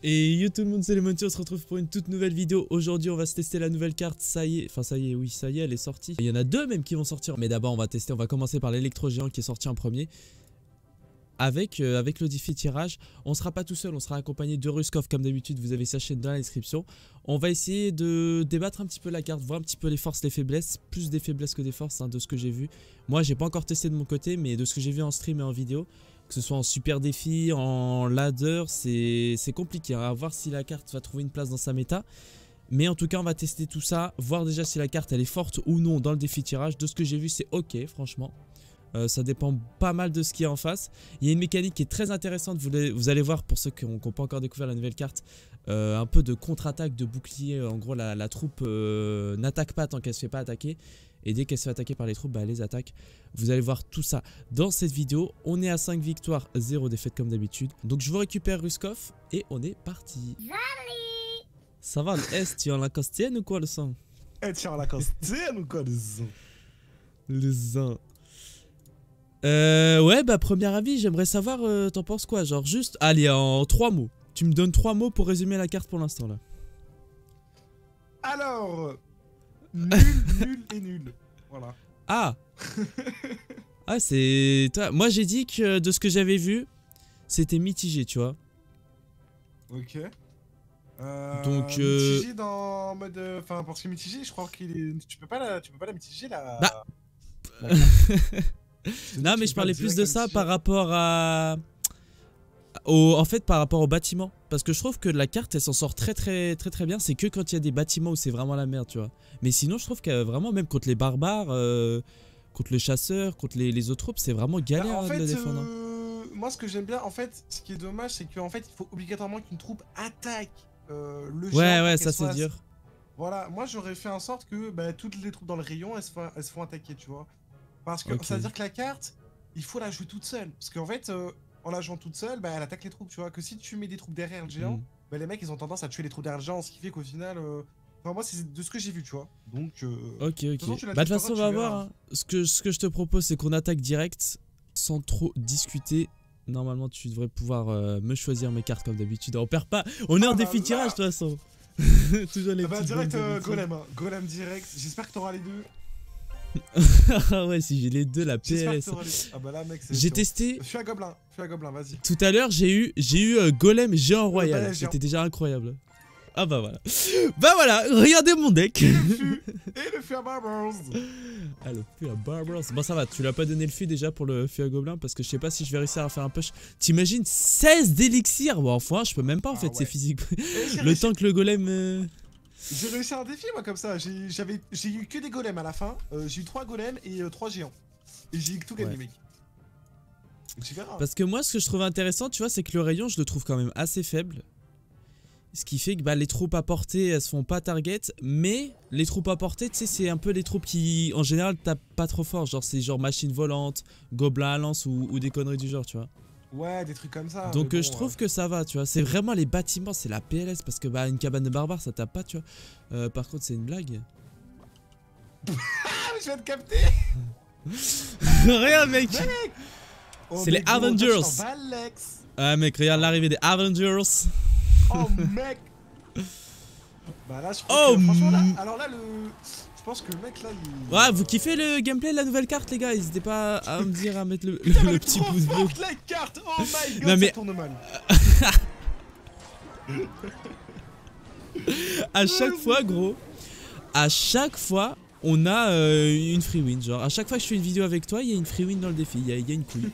Et yo tout le monde, c'est Lemon, on se retrouve pour une toute nouvelle vidéo. Aujourd'hui on va se tester la nouvelle carte, ça y est, enfin ça y est, oui ça y est, elle est sortie. Il y en a deux même qui vont sortir, mais d'abord on va tester, on va commencer par l'électro géant qui est sorti en premier. Avec le défi tirage, on sera pas tout seul, on sera accompagné de Ruskov comme d'habitude, vous avez sa chaîne dans la description. On va essayer de débattre un petit peu la carte, voir un petit peu les forces, les faiblesses, plus des faiblesses que des forces hein, de ce que j'ai vu. Moi j'ai pas encore testé de mon côté, mais de ce que j'ai vu en stream et en vidéo, que ce soit en super défi, en ladder, c'est compliqué hein, à voir si la carte va trouver une place dans sa méta. Mais en tout cas on va tester tout ça, voir déjà si la carte elle est forte ou non dans le défi tirage. De ce que j'ai vu c'est ok franchement. Ça dépend pas mal de ce qui est en face. Il y a une mécanique qui est très intéressante, vous allez voir pour ceux qui n'ont pas encore découvert la nouvelle carte. Un peu de contre-attaque, de bouclier, en gros la troupe n'attaque pas tant qu'elle se fait pas attaquer. Et dès qu'elle se fait attaquer par les troupes, bah, elle les attaque. Vous allez voir tout ça dans cette vidéo. On est à 5 victoires, 0 défaites comme d'habitude. Donc je vous récupère Ruskov et on est parti. Ça va, est tu en la costienne ou quoi le sang? Tu en la costienne ou quoi le sang? Le sang. Ouais, bah premier avis, j'aimerais savoir, t'en penses quoi? Genre juste, allez, en 3 mots. Tu me donnes 3 mots pour résumer la carte pour l'instant là. Alors, nul, nul et nul. Voilà. Ah. Ah, c'est... Moi j'ai dit que de ce que j'avais vu, c'était mitigé, tu vois. Ok. Donc mitigé dans mode... Enfin, parce que mitigé, je crois qu'il est... Tu peux pas la mitiger là. Bah... Non mais je parlais plus de ça par rapport à... En fait par rapport au bâtiment. Parce que je trouve que la carte elle s'en sort très bien. C'est que quand il y a des bâtiments où c'est vraiment la merde tu vois. Mais sinon je trouve que vraiment même contre les barbares, contre le chasseur, contre les autres troupes c'est vraiment galère de le défendre. Moi ce que j'aime bien en fait, ce qui est dommage c'est qu'en fait il faut obligatoirement qu'une troupe attaque le géant. Ouais ça c'est dur. Voilà, moi j'aurais fait en sorte que bah, toutes les troupes dans le rayon elles se font attaquer tu vois. Parce que ça veut dire que la carte, il faut la jouer toute seule. Parce qu'en fait, en la jouant toute seule, bah, elle attaque les troupes, tu vois. Que si tu mets des troupes derrière le géant, bah, les mecs, ils ont tendance à tuer les troupes derrière le géant. Ce qui fait qu'au final... Enfin, moi, c'est de ce que j'ai vu, tu vois. Donc... Ok. Bah, de toute façon, on va voir. Hein. Ce que je te propose, c'est qu'on attaque direct, sans trop discuter. Normalement, tu devrais pouvoir me choisir mes cartes comme d'habitude. On perd pas. On est en défi tirage, de toute façon. Toujours les petits direct, Golem. Hein. Golem direct. J'espère que t'auras les deux. Ah ouais, si j'ai les deux, la PLS. Ah bah là, mec, j'ai testé. Je suis un gobelin, vas-y. Tout à l'heure, j'ai eu Golem géant royal. C'était déjà incroyable. Ah bah voilà. Bah voilà, regardez mon deck. Et le feu à Barbers. Ah, le feu à Barbers. Bon, ça va, tu l'as pas donné le feu déjà pour le feu à gobelin parce que je sais pas si je vais réussir à faire un push. T'imagines 16 d'élixir? Bon, enfin, je peux même pas en fait, c'est physique. Le temps que le golem. J'ai réussi un défi moi comme ça, j'ai eu que des golems à la fin, j'ai eu 3 golems et 3 géants. Et j'ai tout gagné mec. Parce que moi ce que je trouve intéressant tu vois c'est que le rayon je le trouve quand même assez faible. Ce qui fait que bah, les troupes à portée elles se font pas target. Mais les troupes à portée tu sais c'est un peu les troupes qui en général tapent pas trop fort. Genre c'est genre machine volante, gobelin à lance ou des conneries du genre tu vois. Ouais, des trucs comme ça. Donc bon, je trouve que ça va, tu vois. C'est vraiment les bâtiments, c'est la PLS. Parce que bah une cabane de barbares, ça tape pas, tu vois. Par contre, c'est une blague. Je viens de capter. Regarde, mec. C'est les Avengers. Ah, mec, regarde l'arrivée des Avengers. Oh, mec. Bah là, je crois que, franchement, là, alors là, je pense que le mec là il... Ouais, vous kiffez le gameplay de la nouvelle carte les gars, n'hésitez pas à me dire à mettre le petit pouce bleu. La carte, oh my god, non, mais... ça tourne mal. À chaque fois gros, à chaque fois on a une free win. Genre à chaque fois que je fais une vidéo avec toi, il y a une free win dans le défi, il y a une couille.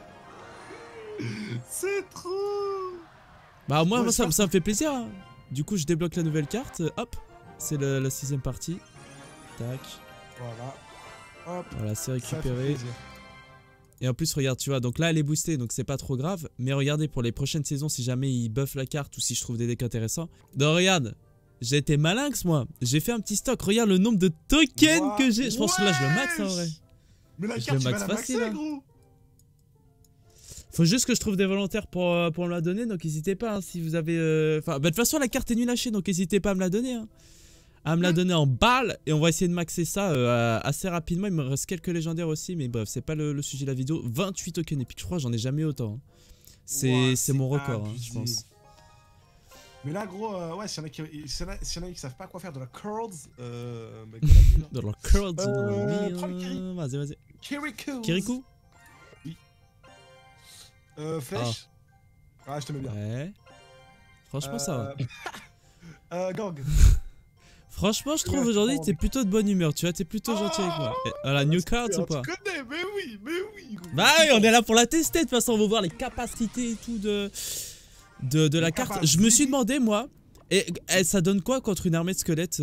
C'est trop. Bah moi ça me fait plaisir hein. Du coup je débloque la nouvelle carte, hop, c'est la 6ème partie. Tac. Voilà. Hop. Voilà, c'est récupéré. Et en plus, regarde, tu vois, donc là, elle est boostée, donc c'est pas trop grave. Mais regardez, pour les prochaines saisons, si jamais ils buffent la carte ou si je trouve des decks intéressants. Donc regarde, j'ai été malinx, moi. J'ai fait un petit stock. Regarde le nombre de tokens que j'ai. Je pense que là, je le max en vrai. Mais la carte, tu vas la maxer, gros. Faut juste que je trouve des volontaires pour me la donner. Donc n'hésitez pas, hein, si vous avez... Enfin, de toute façon, la carte est nulle à chier, donc n'hésitez pas à me la donner, hein. À me la donner en balle et on va essayer de maxer ça assez rapidement. Il me reste quelques légendaires aussi, mais bref, c'est pas le sujet de la vidéo. 28 tokens épiques, je crois, j'en ai jamais autant. Hein. C'est mon record, hein, je pense. Mais là, gros, ouais, s'il y en a qui savent pas quoi faire de la curls, bah, comme on dit, là. Dans leur curls, Prends le Kiri. Vas-y. Kirikou. Kirikou? Oui. Flèche. Ah, je te mets bien. Ouais. Franchement, ça va. Gang. Franchement, je trouve aujourd'hui t'es plutôt de bonne humeur, tu vois, t'es plutôt gentil avec moi. Et, voilà, new cards ou pas? Tu connais, mais oui. Bah oui, on est là pour la tester, de toute façon, on va voir les capacités et tout de la carte. Je me suis demandé, moi, et ça donne quoi contre une armée de squelettes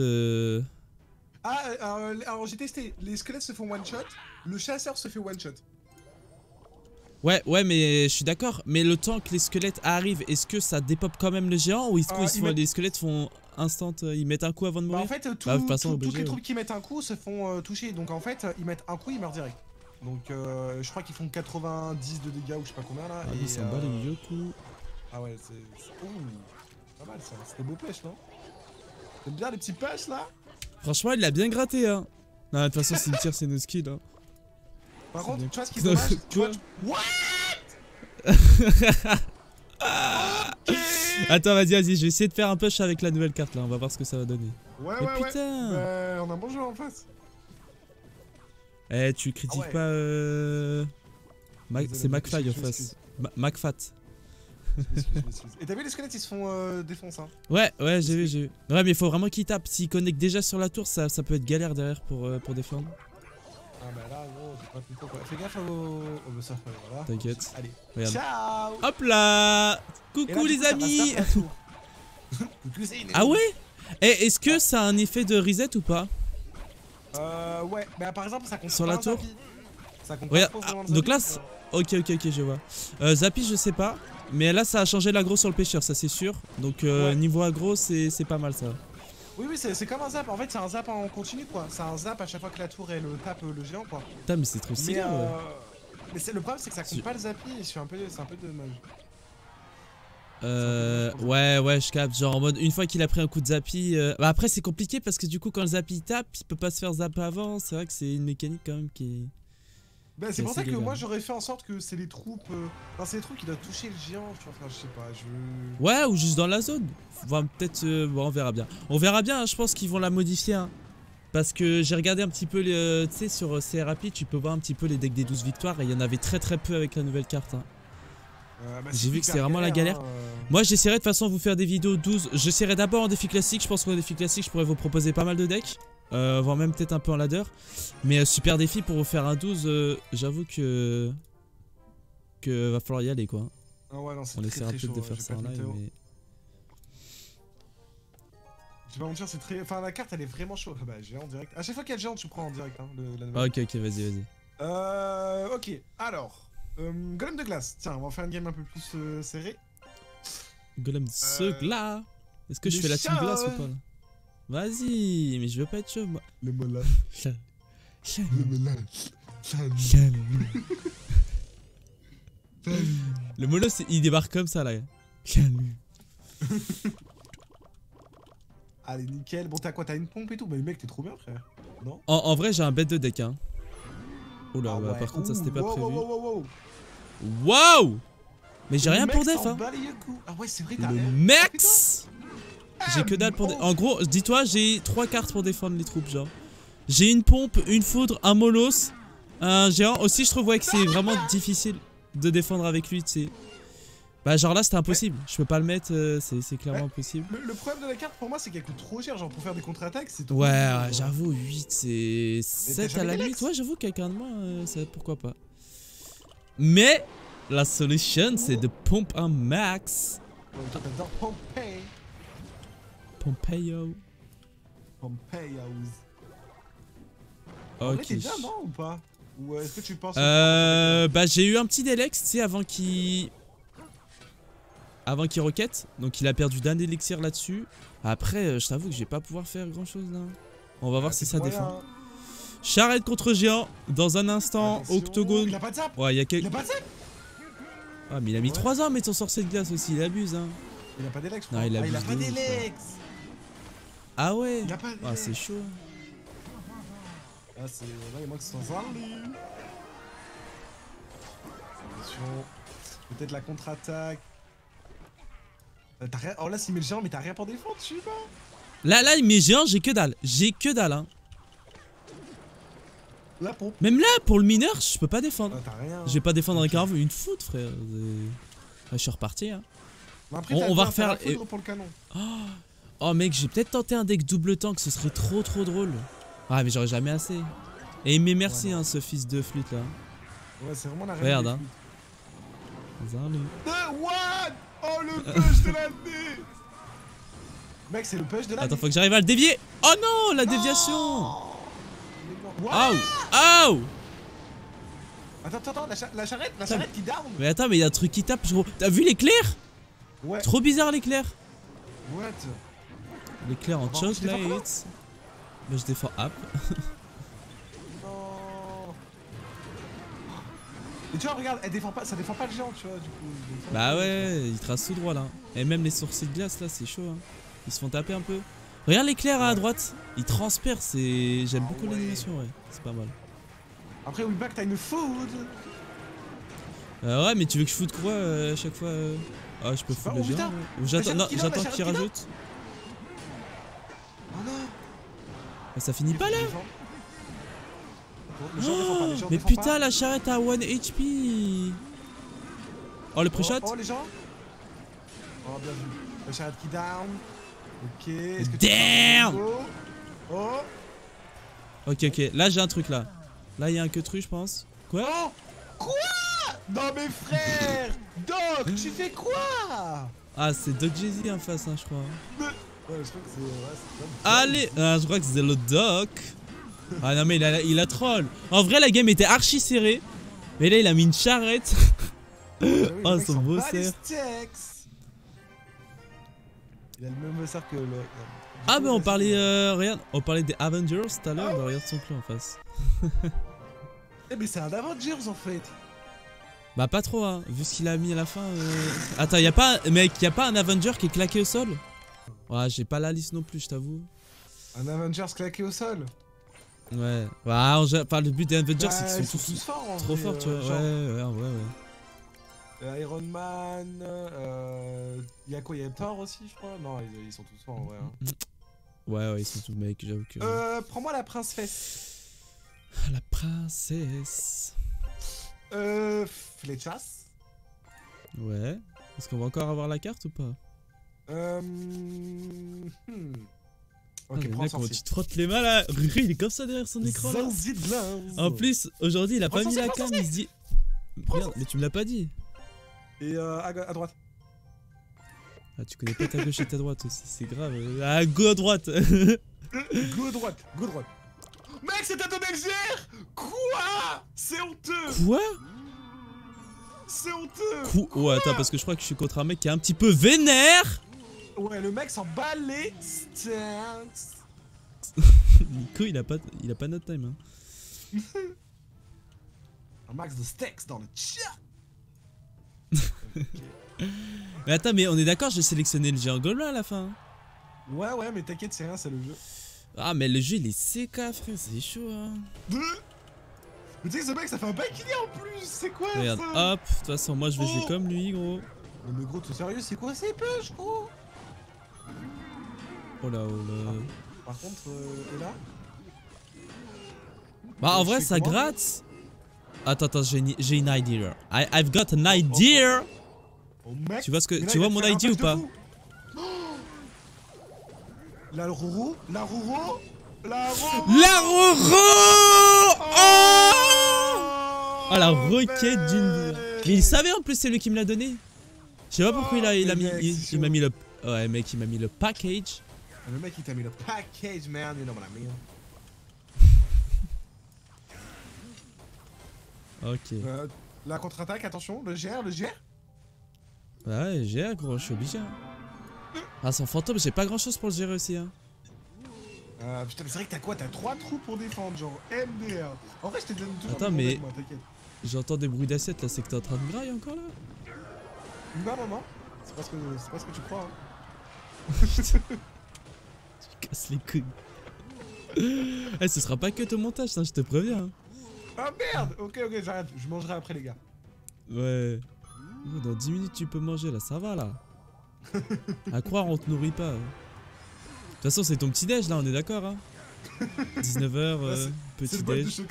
alors j'ai testé, les squelettes se font one shot, le chasseur se fait one shot. Ouais, mais je suis d'accord, mais le temps que les squelettes arrivent, est-ce que ça dépop quand même le géant ou est-ce que les squelettes font instant, ils mettent un coup avant de mourir? En fait, toutes les troupes qui mettent un coup se font toucher, donc en fait, ils mettent un coup, ils meurent direct. Donc je crois qu'ils font 90 de dégâts ou je sais pas combien là. Ah, ça bat les vieux coups. Ah ouais, c'est... Ouh, pas mal ça, c'était beau pêche, non? T'aimes bien les petits pêches là? Franchement, il l'a bien gratté, hein. Non, de toute façon, cimetière, c'est nos skills, hein. Par contre, tu vois ce qui est dommage? What? Attends, vas-y, je vais essayer de faire un push avec la nouvelle carte là, on va voir ce que ça va donner. Ouais, putain. On a un bon jeu en face. Eh, tu critiques pas c'est McFly en face. McFat. Et t'as vu les squelettes, ils se font défoncer, hein. Ouais, j'ai vu. Ouais, mais il faut vraiment qu'ils tapent. S'ils connectent déjà sur la tour, ça peut être galère derrière pour défendre. Ah bah là, gros, j'ai pas plutôt quoi. Fais gaffe au ça, voilà. T'inquiète. Allez, regarde. Ciao. Hop là. Coucou les amis. Ah ouais. Et est-ce que ça a un effet de reset ou pas? Ouais, bah par exemple, ça compte sur la tour. Ça compte regarde, donc là, ok, je vois. Zappy, je sais pas. Mais là, ça a changé l'aggro sur le pêcheur, ça c'est sûr. Donc niveau aggro, c'est pas mal ça. Oui, c'est comme un zap. En fait, c'est un zap en continu quoi. C'est un zap à chaque fois que la tour elle tape le géant quoi. Putain, mais c'est trop stylé. Mais le problème, c'est que ça compte pas le zappy et c'est un peu dommage. Ouais, je capte. Genre en mode, une fois qu'il a pris un coup de zappy. Bah après, c'est compliqué parce que du coup, quand le zappy tape, il peut pas se faire zapper avant. C'est vrai que c'est une mécanique quand même qui est. Bah, c'est pour ça que moi j'aurais fait en sorte que c'est les troupes. Enfin, c'est les troupes qui doivent toucher le géant. Enfin, je sais pas, Ouais, ou juste dans la zone. Enfin, peut-être. Bon, on verra bien. On verra bien, hein, je pense qu'ils vont la modifier. Hein. Parce que j'ai regardé un petit peu, tu sais, sur CRAP, tu peux voir un petit peu les decks des 12 victoires. Et il y en avait très peu avec la nouvelle carte. Hein. J'ai vu que c'était vraiment la galère. Moi, j'essaierai de toute façon de vous faire des vidéos 12. J'essaierai d'abord en défi classique. Je pense qu'en défi classique, je pourrais vous proposer pas mal de decks. Voire même peut-être un peu en ladder. Mais super défi pour vous faire un 12. J'avoue que va falloir y aller quoi. Ah ouais, non, on essaiera peut-être de faire ça en live. Mais... Je vais pas mentir, c'est très. Enfin, la carte elle est vraiment chaude. Bah, géant en direct. À chaque fois qu'il y a le géant, tu prends en direct. Hein, ok, vas-y. Ok, alors. Golem de glace. Tiens, on va faire une game un peu plus serrée. Golem de glace. Est-ce que je fais la team glace ou pas là? Vas-y, mais je veux pas être chaud moi. Le molas. Le molas, il débarque comme ça là. Allez, nickel. Bon, t'as quoi? T'as une pompe et tout? Bah, le mec, t'es trop bien, frère. Non? En vrai, j'ai un bête de deck, hein. Oula, ah ouais. Par contre, ça c'était pas prévu. Wow. Mais j'ai rien pour def, hein. Ah ouais, c'est vrai, t'as le max. J'ai que dalle pour défendre. En gros, dis-toi, j'ai 3 cartes pour défendre les troupes, genre. J'ai une pompe, une foudre, un molos, un géant. Aussi, je trouve que c'est vraiment difficile de défendre avec lui, tu sais. Bah, genre là, c'était impossible. Je peux pas le mettre, c'est clairement impossible. Le problème de la carte pour moi, c'est qu'elle coûte trop cher. Genre, pour faire des contre-attaques, c'est trop. Ouais, j'avoue, 8, c'est 7 à la limite. Ouais, j'avoue, quelqu'un de moi, pourquoi pas. Mais la solution, c'est de pompe un max. Pompeyo. Ok. T'es bien, non, ou pas? Ou est-ce que tu penses bah, j'ai eu un petit délai, tu sais, avant qu'il roquette. Donc, il a perdu d'un élixir là-dessus. Après, je t'avoue que je vais pas pouvoir faire grand-chose là. On va voir si ça défend. Charrette contre géant. Dans un instant, attention. Octogone. Il a pas de zap. Ouais, il a pas de zap. Ah, mais il a mis 3 ans à mettre son sorcier de glace aussi. Il abuse, hein. Il a pas d'élex, non, il a pas d'élex. Ah ouais. Il a pas ah, c'est chaud. Ah, c'est. Là, il manque 100 ans, lui. Attention. Peut-être la contre-attaque. T'as rien... Oh là, s'il met le géant, mais t'as rien pour défendre, je sais pas. Là, il met géant, j'ai que dalle. J'ai que dalle, hein. La pompe. Même là, pour le mineur, je peux pas défendre. T'as rien. Je vais pas défendre avec un une foot, frère. Je suis reparti, hein. Après, on va refaire. Pour le canon. Oh, mec, j'ai peut-être tenté un deck double tank, ce serait trop drôle. Ah, mais j'aurais jamais assez. Et mais merci, ouais, hein, ce fils de flûte là. Ouais, c'est vraiment la reine. Regarde, hein. What? Oh, le push de l'année. Mec, c'est le push de l'année. Attends, faut que j'arrive à le dévier. Oh non, la déviation. Wow. Oh. Attends, la charrette qui down. Mais attends, mais il y a un truc qui tape, gros. T'as vu l'éclair? Ouais. Trop bizarre l'éclair. What? L'éclair en chocolate. Mais je défends up. Non. Et tu vois, regarde, elle défend pas, ça défend pas le géant, tu vois, du coup. Bah ouais, il trace tout droit là. Et même les sourcils de glace là, c'est chaud, hein. Ils se font taper un peu. Regarde l'éclair à droite, il transperce, c'est... J'aime beaucoup l'animation, ouais, c'est pas mal. Après, Weeback, t'as une food. Ouais, mais tu veux que je foute quoi à chaque fois Ah, je peux foutre le géant. Ou j'attends qu'il rajoute. Oh non. Mais ça finit pas là. Mais putain, la charrette à 1 HP. Oh, le pré-shot. Oh, les gens. Oh, bien vu. La charrette qui down. Ok. Est-ce que damn. Oh. Ok, là j'ai un truc là. Là il y a un queutru, je pense. Quoi? Oh. Quoi? Non mais frère. Doc, tu fais quoi? Ah, c'est Doc Jay-Z en face, hein, je crois. Ouais, je crois que c'est... Ouais, allez, je crois que c'est le Doc. Ah non mais il a troll. En vrai la game était archi serrée. Mais là il a mis une charrette. Oh son beau cerf. Il a le même cerf que le... Ah mais on parlait, regarde, on parlait des Avengers tout à l'heure, bah regarde son clan en face. Eh mais c'est un Avengers en fait. Bah pas trop hein, vu ce qu'il a mis à la fin. Attends, y'a pas, mec, y'a pas un Avenger qui est claqué au sol? Ouais, j'ai pas la liste non plus, je t'avoue. Un Avengers claqué au sol? Ouais, enfin le but des Avengers c'est qu'ils sont tous forts, trop forts, tu vois. Ouais. Iron Man, y'a quoi? Y'a Thor aussi, je crois? Non, ils sont tous forts en vrai. Hein. Ouais, ils sont tous mecs, j'avoue que. Prends-moi la princesse. La princesse. Flechas. Ouais. Est-ce qu'on va encore avoir la carte ou pas? Ok, prends comment tu te frottes les mains là. Riri, il est comme ça derrière son écran là. En plus, aujourd'hui, il a pas mis la cam, il se dit. Merde, mais tu me l'as pas dit. Et à droite. Ah, tu connais pas ta gauche et ta droite aussi, c'est grave. Ah, go à droite. Go droite. Mec, c'est un Elger. Quoi? C'est honteux. Quoi? C'est honteux. Oh, attends, parce que je crois que je suis contre un mec qui est un petit peu vénère. Ouais, le mec s'en bat les steaks. Nico, il a pas notre time. Hein. Un max de steaks dans le chat. Mais attends, mais on est d'accord, j'ai sélectionné le géant gobelin à la fin. Ouais, mais t'inquiète, c'est rien, c'est le jeu. Ah, mais le jeu il est CK, frère, c'est chaud, hein. Mais tu sais que ce mec, ça fait un bail qu'il y a en plus, c'est quoi regarde, ça? hop, de toute façon, moi je vais jouer comme lui, gros. Mais gros, t'es sérieux, c'est quoi ces push, gros? Oh là. Par contre, et là? Bah, en vrai, ça gratte. Attends, j'ai une idea. I've got an idea. Oh, mec, tu vois mon idea ou pas? La Roro. Oh, la roquette d'une... Mais il savait en plus, c'est lui qui me l'a donné. Je sais pas pourquoi il m'a mis le... Ouais mec, il m'a mis le package. Le mec il t'a mis le package, man, you know what I mean. Ok. La contre-attaque, attention, le GR. Ouais, GR gros, je suis obligé. Ah, son fantôme, j'ai pas grand chose pour le gérer aussi, hein. Putain, mais c'est vrai que t'as quoi? T'as 3 trous pour défendre, genre MDR. En vrai, je te donne toujours. Attends, mais j'entends des bruits d'assiette là, c'est que t'es en train de grailler encore là? Non. C'est pas ce que tu crois. Hein. Tu casses les couilles. Eh, ce sera pas que ton montage, ça, je te préviens. Hein. Ah merde! Ok, j'arrête. Je mangerai après, les gars. Ouais. Dans 10 minutes, tu peux manger là, ça va là. À croire, on te nourrit pas. De toute façon, c'est ton petit déj là, on est d'accord, hein. 19h, petit déj.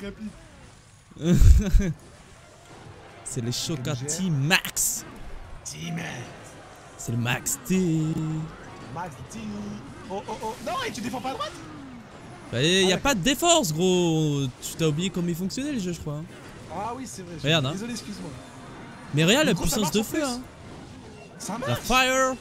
C'est les Chocati Max. C'est le Max T. Max T. Oh oh oh. Non, et tu défends pas à droite? Bah, y a pas de défense, gros. Tu t'as oublié comment il fonctionnait le jeu, je crois. Hein. Ah oui, c'est vrai. Regarde, hein. Désolé, excuse-moi. Mais regarde la puissance de feu, hein. Ça marche. La fire.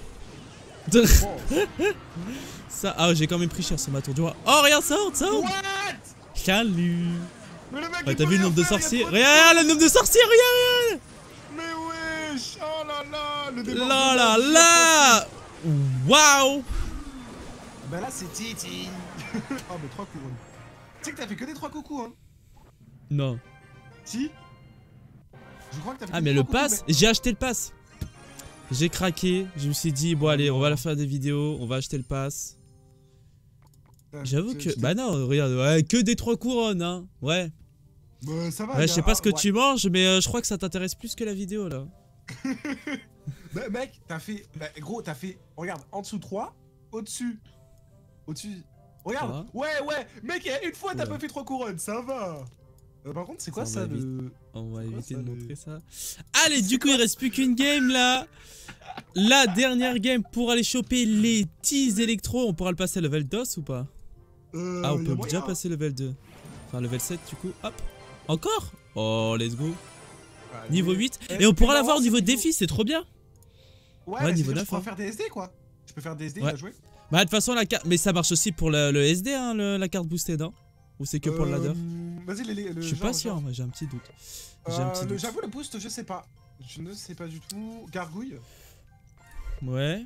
Ça, ah, j'ai quand même pris cher, c'est ma tour du roi. Oh, regarde, ça saute. What? Salut. Mais le mec, Ouais, t'as vu le nombre de sorciers? Regarde le nombre de sorciers, regarde. Mais wesh. Oh là là. Le débordement. Là là là. Waouh. Bah là, c'est Titi. Oh, mais 3 coups. Tu sais que t'as fait que des 3 coucous, hein? Non. Si? Je crois que t'as fait Ah, que mais des le 3 coucous, pass, j'ai acheté le pass. J'ai craqué, je me suis dit, bon allez, on va la faire des vidéos, on va acheter le pass. J'avoue que, bah non, regarde, ouais, que des 3 couronnes, hein, ouais. Bah ça va. Ouais, je sais pas ce que tu manges, mais je crois que ça t'intéresse plus que la vidéo, là. Bah mec, t'as fait, bah gros, t'as fait, regarde, en dessous 3, au-dessus, regarde, ouais, mec, une fois t'as pas fait 3 couronnes, ça va. Par contre, c'est quoi ça le... On va éviter de montrer ça. Allez, du coup, il reste plus qu'une game là. La dernière game pour aller choper les teas électro. On pourra le passer level 2 ou pas? Ah, on peut déjà passer level 2. Enfin, level 7 du coup. Hop. Encore? Oh, let's go. Niveau 8. Et on pourra l'avoir au niveau défi, c'est trop bien. Ouais, niveau 9. Tu peux faire des SD quoi. Tu peux faire des SD, il va jouer. Bah, de toute façon, la carte. Mais ça marche aussi pour le SD, hein, la carte boostée, non? Ou c'est que pour le ladder? Vas-y, je suis pas sûr, moi j'ai un petit doute. J'avoue, le boost, je sais pas. Je ne sais pas du tout. Gargouille. Ouais.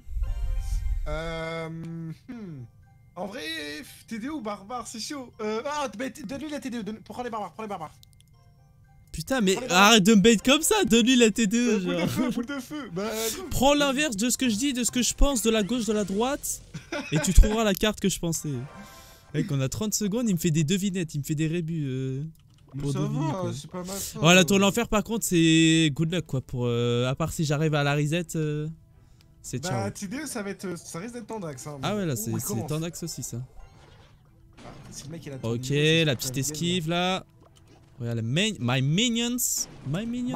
En vrai, TD ou barbare, c'est chaud. Ah, donne-lui la TD. Prends les barbares, Putain, mais arrête de me bait comme ça. Donne-lui la TD. Boule de feu. Bah, prends l'inverse de ce que je dis, de ce que je pense, de la gauche, de la droite. Et tu trouveras la carte que je pensais. Mec, on a 30 secondes, il me fait des devinettes, il me fait des rébus. Ça va, c'est pas mal ça. Ouais, la tour de l'enfer, par contre, c'est good luck quoi. Pour, à part si j'arrive à la reset, c'est ciao. Bah, TD, ça risque d'être Tendax. Hein, ah ouais, là, c'est Tendax aussi, ça. Ah, si le mec, il a ok, la petite esquive là. Regarde, my minions. My minion.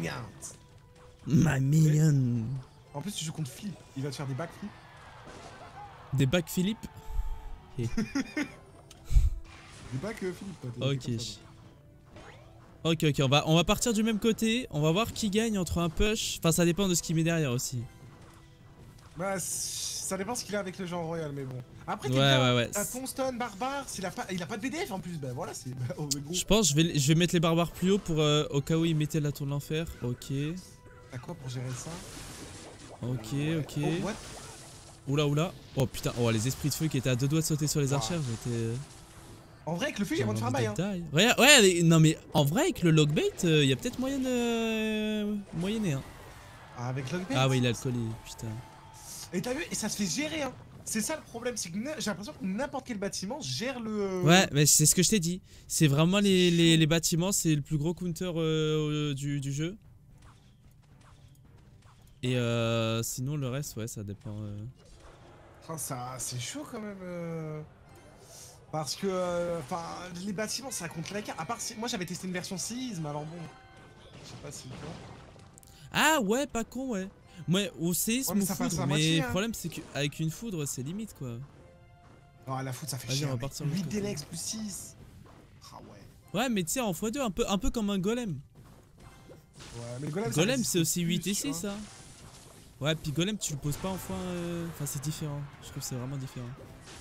My minion. En plus, tu joues contre Flip, il va te faire des backflips. Des backflips. Des backflips, Ok, on va partir du même côté. On va voir qui gagne entre un push. Enfin, ça dépend de ce qu'il met derrière aussi. Bah, ça dépend ce qu'il a avec le genre royal, mais bon. Après, ouais. Tombstone, barbare, il a pas de BDF en plus, bah voilà, c'est. Je pense que je vais mettre les barbares plus haut pour au cas où il mettait la tour de l'enfer. Ok. T'as quoi pour gérer ça? Ok. Oh, what? Oula. Oh putain, oh les esprits de feu qui étaient à 2 doigts de sauter sur les archères, j'étais. En vrai, avec le feu, ils vont te faire bail, hein. Ouais, non mais en vrai, avec le logbait, il y a peut-être moyen de. moyenner, hein. Ah, avec logbait? Ah, ouais, il a le collier, putain. Et t'as vu, et ça se fait gérer, hein. C'est ça le problème, c'est que j'ai l'impression que n'importe quel bâtiment gère le. Ouais, mais c'est ce que je t'ai dit. C'est vraiment les bâtiments, c'est le plus gros counter du jeu. Et sinon, le reste, ouais, ça dépend. Oh, ça, c'est chaud quand même. Parce que, enfin, les bâtiments, ça compte la carte. À part si, moi, j'avais testé une version séisme, alors bon. Je sais pas si. Ah ouais, pas con, ouais. Ouais, au séisme ou foudre, mais le problème, c'est qu'avec une foudre, c'est limite, quoi. Oh, la foudre, ça fait cher. 8 Delex plus 6. Ah ouais. Ouais, mais tu sais, en x2, un peu comme un golem. Ouais, mais le golem, c'est aussi 8 et 6, ça. Ouais, puis golem, tu le poses pas en fois. Enfin, c'est différent. Je trouve que c'est vraiment différent.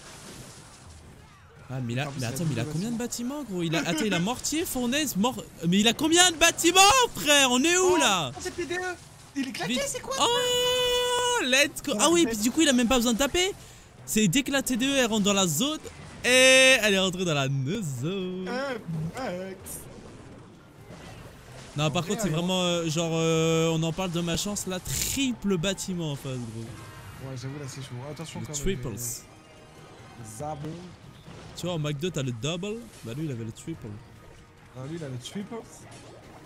Ah, mais attends, mais il a combien de bâtiments, gros? Attends, il a mortier, fournaise, Mais il a combien de bâtiments, frère? On est où, là? C'est PDE. Il est claqué, c'est quoi? Oh, let's go. Ah oui, puis du coup, il a même pas besoin de taper. C'est dès que la TDE, elle rentre dans la zone. Et elle est rentrée dans la zone. Non, par contre, c'est vraiment genre, on en parle de ma chance là, triple bâtiment en face, gros. Ouais, j'avoue, là c'est chaud. Attention quand même. Triples. Zabon. Tu vois, au McDo, t'as le double. Bah, lui, il avait le triple. Ah, lui, il a le triple.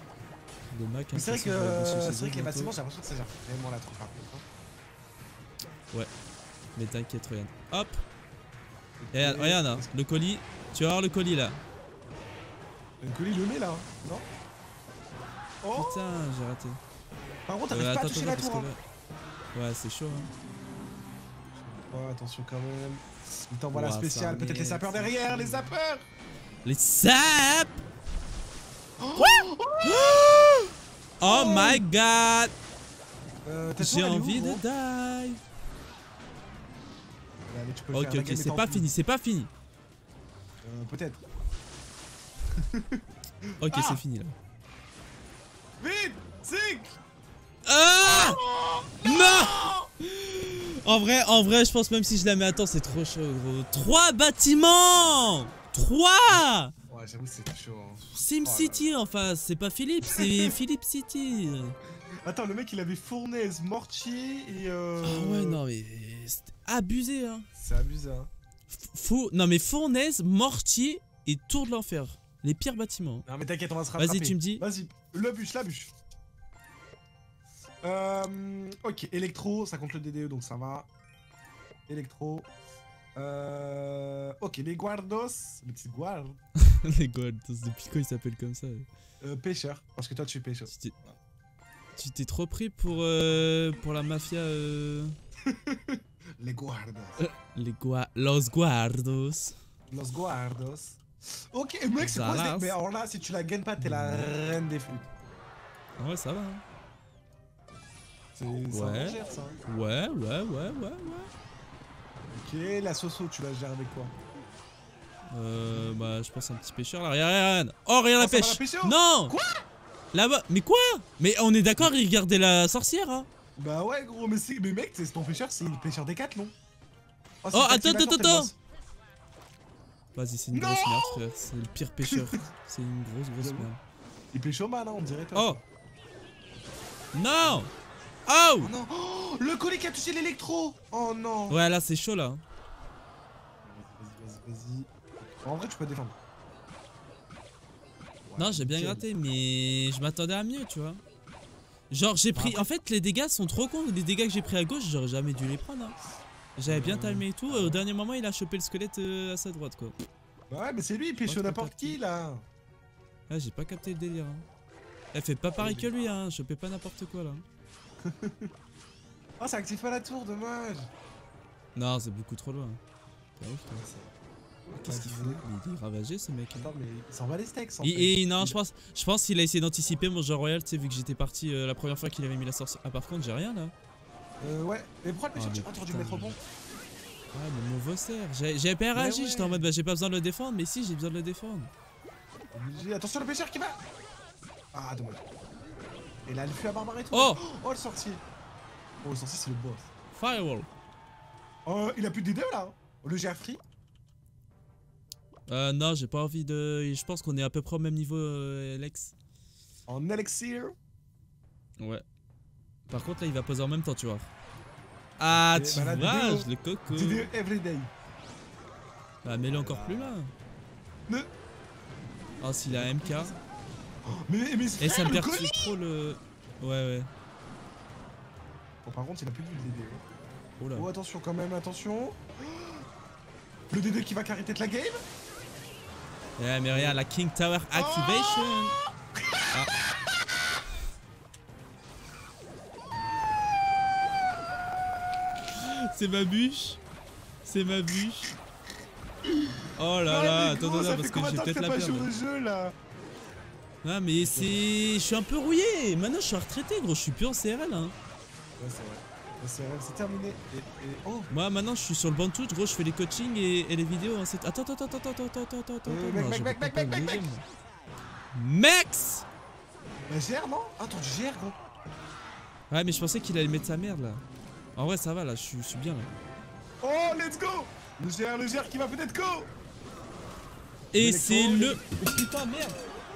Le Mac, c'est vrai que les bâtiments, j'ai l'impression que ça gère vraiment la troupe par contre. Ouais. Mais t'inquiète, regarde. Hop. Et regarde, hein, le colis. Tu vas voir le colis là. Le colis le met là, non? Oh putain, j'ai raté. Par contre, t'arrives pas à toucher la tour. Hein. Ouais, c'est chaud. Hein. Ouais, attention quand même. Il t'envoie la spéciale. Peut-être les sapeurs derrière, les sapeurs. Les sapes. Quoi? Oh my god. J'ai envie de die. Ok, ok, c'est pas fini, c'est pas fini. Peut-être. Ok, c'est fini là. Vite, Zig. Ah non. En vrai, je pense même si je la mets à temps, c'est trop chaud, gros. 3 bâtiments. 3. Ouais, j'avoue, c'est chaud. Hein. SimCity, enfin, c'est pas Philippe, c'est Philippe City. Attends, le mec, il avait fournaise, mortier et Ah ouais, non, mais c'est abusé, hein. C'est abusé, hein. Non, mais fournaise, mortier et tour de l'enfer. Les pires bâtiments. Non, mais t'inquiète, on va se rattraper. Vas-y, tu me dis. Vas-y, la bûche. Ok, électro, ça compte le DDE, donc ça va. Électro. Ok, les guardos. Les petits guards. Les guardos, depuis quand ils s'appellent comme ça? Pêcheur, parce que toi tu es pêcheur. Tu t'es trop pris pour la mafia. Les guardos. Los guardos. Los guardos. Ok, mec, c'est quoi? Mais alors là, si tu la gagnes pas, t'es la reine des flûtes. Ouais, ça va. Hein. C'est ouais. Ça. Ouais. Ok, la Soso, tu la gères avec quoi? Bah, je pense un petit pêcheur là. Regarde. Oh, regarde la pêche. Non. Quoi? Là-bas. Mais quoi? Mais on est d'accord, il regardait la sorcière, hein? Bah ouais, gros, mais mec, c'est ton pêcheur, c'est le pêcheur Décathlon. Oh, attends. Vas-y, c'est une grosse merde, frère. C'est le pire pêcheur. C'est une grosse merde. Il pêche au mal, hein, on dirait. Toi. Oh. Non. Oh, non. Oh, le colis qui a touché l'électro. Oh non. Ouais, là, c'est chaud, là. Vas-y. En vrai, tu peux défendre. Ouais, non, j'ai bien gratté, mais je m'attendais à mieux, tu vois. Genre, j'ai pris... En fait, les dégâts sont trop cons. Les dégâts que j'ai pris à gauche, j'aurais jamais dû les prendre. Hein. J'avais bien timé et tout. Au dernier moment, il a chopé le squelette à sa droite, quoi. Ouais, mais c'est lui, il pêche n'importe qui, là. Ah, j'ai pas capté le délire. Hein. Elle fait pas pareil que lui, hein. Chopez pas n'importe quoi, là. Oh, ça active pas la tour, dommage. Non, c'est beaucoup trop loin. Qu'est-ce qu'il fait? Il est ravagé, ce mec. Attends, mais il s'en va les steaks. Non, je pense qu'il a essayé d'anticiper mon jeu royal, tu sais, vu que j'étais parti la première fois qu'il avait mis la sorcière. Ah, par contre, j'ai rien là. Ouais, mais pourquoi le pêcheur tu dû le mettre au bon? Ouais, mais mon Vosser. J'avais pas réagi, j'étais en mode, bah j'ai pas besoin de le défendre, mais si, j'ai besoin de le défendre. Attention, le pêcheur qui va. Ah, dommage. Et là, il fuit à barbare et tout. Oh, le sorcier. Oh, le sorcier, c'est le boss. Firewall. Il a plus de D2 là. Le GR free. Non, j'ai pas envie de. Je pense qu'on est à peu près au même niveau, Alex. En elixir. Ouais. Par contre, là, il va poser en même temps, tu vois. Ah, tu vois, le coco. DD everyday. Ah, mets-le encore plus là. Oh, s'il a MK. Mais et ça me perturbe trop le. Ouais. Bon, par contre, il a plus de DD. Oh là. Oh, attention quand même, attention. Le DD qui va carrer tête la game. Ouais, mais regarde, la King Tower Activation. Ah. C'est ma bûche. Oh là là, attends, parce que j'ai peut-être la perdre. Ah, mais c'est... Je suis un peu rouillé. Maintenant, je suis retraité, gros. Je suis plus en CRL, hein. Ouais, c'est vrai. Le CRL, c'est terminé. Oh. Moi, maintenant, je suis sur le banc de touche, gros. Je fais les coachings et les vidéos. Hein. Attends. Max. Bah, GR, non? Attends, du GR, gros. Ouais, mais je pensais qu'il allait mettre sa merde, là. En vrai, ça va, là. Je suis bien, là. Oh, let's go. Le GR qui va peut-être go. Et c'est le... Putain, merde.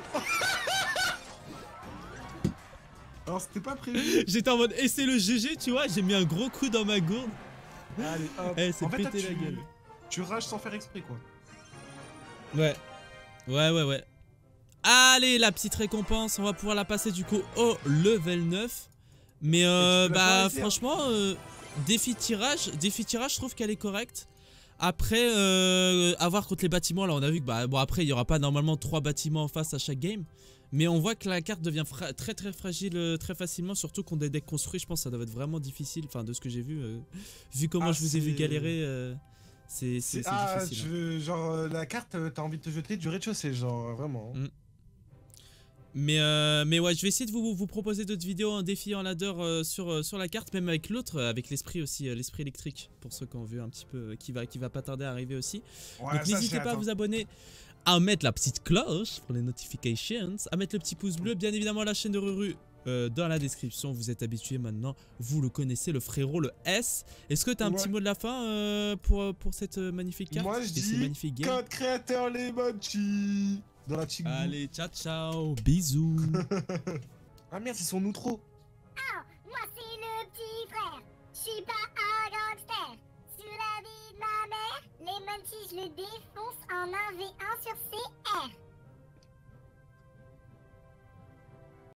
Alors c'était pas prévu. J'étais en mode et c'est le GG, tu vois, j'ai mis un gros coup dans ma gourde. Allez hop. Eh, c'est pété la gueule. Tu rages sans faire exprès quoi. Ouais. Allez, la petite récompense, on va pouvoir la passer du coup au level 9. Mais bah franchement défi tirage, je trouve qu'elle est correcte. Après, à voir contre les bâtiments, là on a vu que bah, bon après il n'y aura pas normalement 3 bâtiments en face à chaque game. Mais on voit que la carte devient très fragile très facilement, surtout contre des decks construits. Je pense que ça doit être vraiment difficile, enfin de ce que j'ai vu. Vu comment je vous ai vu galérer, c'est difficile. Genre la carte, t'as envie de te jeter du rez-de-chaussée, genre vraiment. Mais ouais, je vais essayer de vous proposer d'autres vidéos, un défi en ladder sur la carte, même avec l'autre, avec l'esprit aussi, l'esprit électrique, pour ceux qui ont vu un petit peu, qui va pas tarder à arriver aussi. Ouais, donc n'hésitez pas à vous abonner, à mettre la petite cloche pour les notifications, à mettre le petit pouce bleu, bien évidemment la chaîne de Ruru dans la description, vous êtes habitués maintenant, vous le connaissez, le frérot, le S. Est-ce que tu as un petit mot de la fin pour cette magnifique carte? Moi je dis code créateur les mochi dans la chic. Allez, ciao ciao, bisous. Ah merde, ils sont nous trop. Ah, moi c'est le petit frère, je suis pas un gangster. Sur la vie de ma mère, les munchies je les défonce en 1v1.